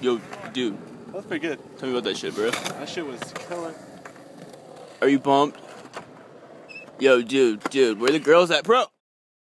Yo, dude. That was pretty good. Tell me about that shit, bro. That shit was killer. Are you pumped? Yo, dude, where the girls at, bro?